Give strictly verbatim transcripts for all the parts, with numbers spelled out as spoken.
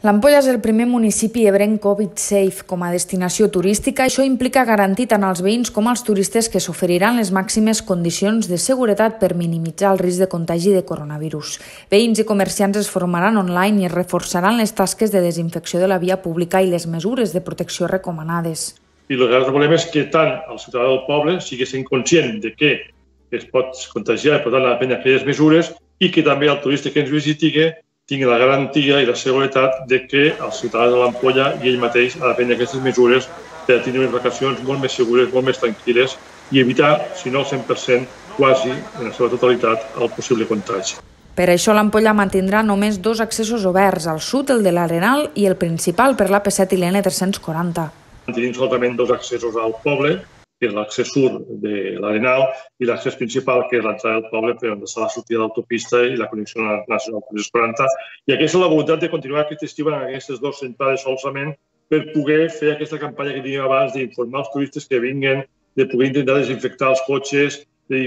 L'Ampolla és el primer municipi ebrenc Covid safe com a destinació turística. Això implica garantir tant als veïns com als turistes que s'oferiran les màximes condicions de seguretat per minimitzar el risc de contagi de coronavirus. Veïns i comerciants es formaran online i es reforçaran les tasques de desinfecció de la via pública i les mesures de protecció recomanades. I el que volem és que tant el ciutadà del poble siguessin conscient de que es pot contagiar i per tant ha de prendre aquelles mesures i que també el turista que ens visiti tingui la garantia i la seguretat de que el ciutadà de l'Ampolla i ell mateix ha de prendre aquestes mesures per tenir unes vacacions molt més segures, molt més tranquil·les i evitar, si no al cent per cent, quasi en la seva totalitat, el possible contagi. Per això l'Ampolla mantindrà només dos accessos oberts, al sud el de l'Arenal i el principal per l'A P set i l'N tres-cents quaranta. Tenim solament dos accessos al poble, que és l'accés sud de l'Arenal i l'accés principal, que és l'entrada del poble per on està la sortida d'autopista i la connexió nacional tres-cents quaranta. I aquesta és la voluntat de continuar aquest estiu en aquestes dues entrades solament per poder fer aquesta campanya que teníem abans d'informar els turistes que vinguen, de poder intentar desinfectar els cotxes.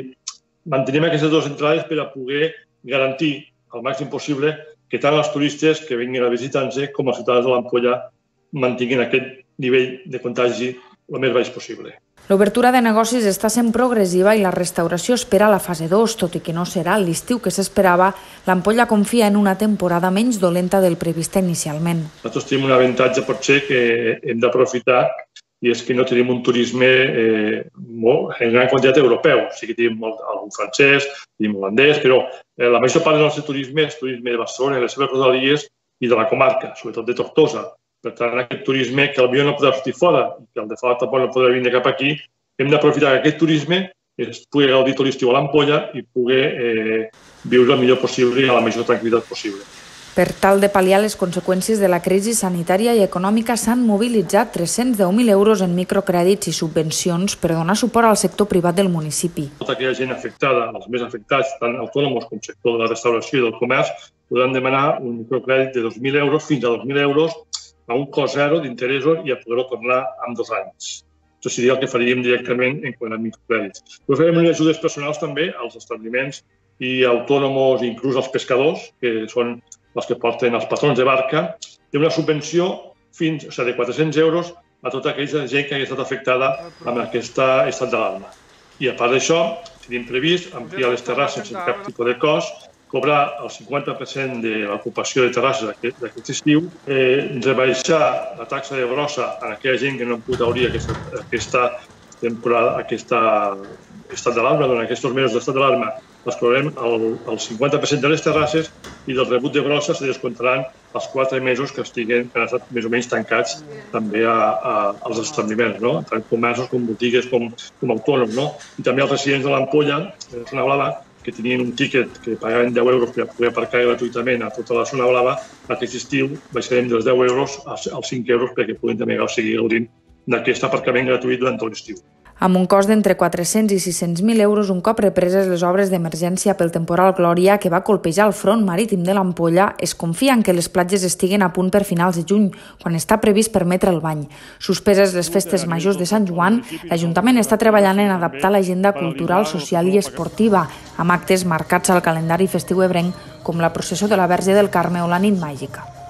Mantenim aquestes dues entrades per a poder garantir al màxim possible que tant els turistes que vinguin a visitar-nos com els ciutadans de l'Ampolla mantinguin aquest nivell de contagi el més baix possible. L'obertura de negocis està sent progressiva i la restauració espera la fase dos, tot i que no serà l'estiu que s'esperava. L'Ampolla confia en una temporada menys dolenta del prevista inicialment. Nosaltres tenim un avantatge potser que hem d'aprofitar i és que no tenim un turisme eh, molt, en gran quantitat europeu. Sí que tenim molt, algun francès, tenim holandès, però eh, la major part del nostre turisme és turisme de Barcelona, de les seves rodalies i de la comarca, sobretot de Tortosa. Per tant, aquest turisme que potser no podrà sortir fora i que el de fora tampoc no podrà vindre cap aquí, hem d'aprofitar que aquest turisme es pugui gaudir tot l'estiu a l'Ampolla i pugui eh, viure el millor possible i a la major tranquil·litat possible. Per tal de pal·liar les conseqüències de la crisi sanitària i econòmica s'han mobilitzat tres-cents deu mil euros en microcrèdits i subvencions per donar suport al sector privat del municipi. Tota aquella gent afectada, els més afectats, tant autònoms com sector de la restauració i del comerç, podran demanar un microcrèdit de dos mil euros fins a dos mil euros a un cost zero d'interessos i a poder-ho tornar en dos anys. Això seria el que faríem directament en quant a microcrèdits. Però farem unes ajudes personals també als establiments i autònoms, inclús als pescadors, que són els que porten els patrons de barca, té una subvenció fins o sigui, de quatre-cents euros a tota aquella gent que hagi estat afectada amb aquest estat d'alarma. I a part d'això, tenim previst ampliar les terrasses sense cap tipus de cost, cobrar el cinquanta per cent de l'ocupació de terrasses d'aquest estiu, eh, rebaixar la taxa de brossa a aquella gent que no han pogut obrir aquesta, aquesta temporada, aquest estat d'alarma, durant aquests mesos d'estat d'alarma, els cobrarem el, el cinquanta per cent de les terrasses i del rebut de brossa se descomptaran els quatre mesos que estiguen, que han estat més o menys tancats també a, a, als establiments, no? Tant comerços com botigues com, com autònoms. No? I també els residents de l'Ampolla, de la zona blava, que tenien un tíquet que pagaven deu euros per poder aparcar gratuïtament a tota la zona blava, aquest estiu baixarem dels deu euros als cinc euros perquè puguin també seguir gaudint d'aquest aparcament gratuït durant tot l'estiu. Amb un cost d'entre quatre-cents i sis-cents mil euros un cop represes les obres d'emergència pel temporal Glòria que va colpejar el front marítim de l'Ampolla, es confia en que les platges estiguen a punt per finals de juny, quan està previst permetre el bany. Suspeses les festes majors de Sant Joan, l'Ajuntament està treballant en adaptar l'agenda cultural, social i esportiva, amb actes marcats al calendari festiu ebrenc com la processó de la Verge del Carme o la nit màgica.